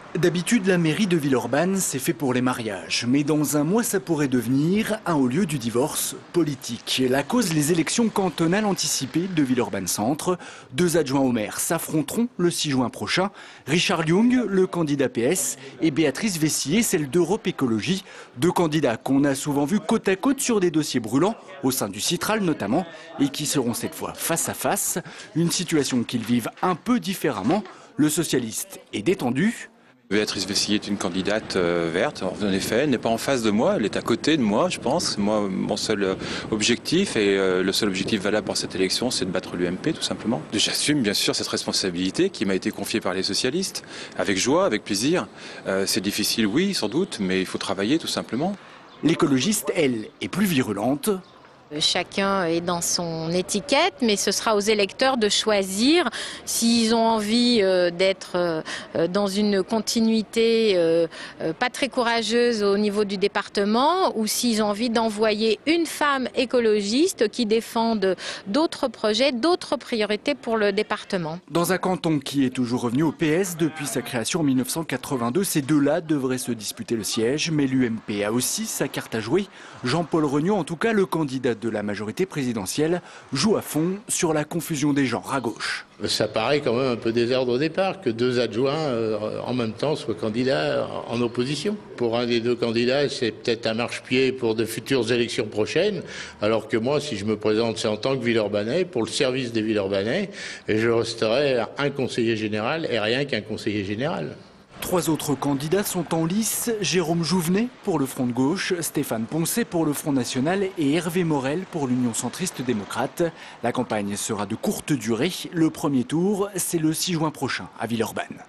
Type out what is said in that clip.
D'habitude, la mairie de Villeurbanne, c'est fait pour les mariages. Mais dans un mois, ça pourrait devenir un haut lieu du divorce politique. La cause, les élections cantonales anticipées de Villeurbanne-Centre. 2 adjoints au maire s'affronteront le 6 juin prochain. Richard Young, le candidat PS, et Béatrice Vessier, celle d'Europe Écologie. 2 candidats qu'on a souvent vus côte à côte sur des dossiers brûlants, au sein du Citral notamment, et qui seront cette fois face à face. Une situation qu'ils vivent un peu différemment. Le socialiste est détendu. Béatrice Vessier est une candidate verte. En effet, elle n'est pas en face de moi, elle est à côté de moi, je pense. Moi, mon seul objectif, et le seul objectif valable pour cette élection, c'est de battre l'UMP, tout simplement. J'assume bien sûr cette responsabilité qui m'a été confiée par les socialistes, avec joie, avec plaisir. C'est difficile, oui, sans doute, mais il faut travailler, tout simplement. L'écologiste, elle, est plus virulente. Chacun est dans son étiquette, mais ce sera aux électeurs de choisir s'ils ont envie d'être dans une continuité pas très courageuse au niveau du département, ou s'ils ont envie d'envoyer une femme écologiste qui défende d'autres projets, d'autres priorités pour le département. Dans un canton qui est toujours revenu au PS depuis sa création en 1982, ces deux-là devraient se disputer le siège, mais l'UMP a aussi sa carte à jouer. Jean-Paul Regnault, en tout cas le candidat de la majorité présidentielle, joue à fond sur la confusion des genres à gauche. Ça paraît quand même un peu désordre au départ que 2 adjoints en même temps soient candidats en opposition. Pour un des 2 candidats, c'est peut-être un marchepied pour de futures élections prochaines, alors que moi, si je me présente, c'est en tant que Villeurbanais, pour le service des Villeurbanais, et je resterai un conseiller général et rien qu'un conseiller général. 3 autres candidats sont en lice, Jérôme Jouvenet pour le Front de gauche, Stéphane Poncet pour le Front national et Hervé Morel pour l'Union centriste démocrate. La campagne sera de courte durée. Le premier tour, c'est le 6 juin prochain à Villeurbanne.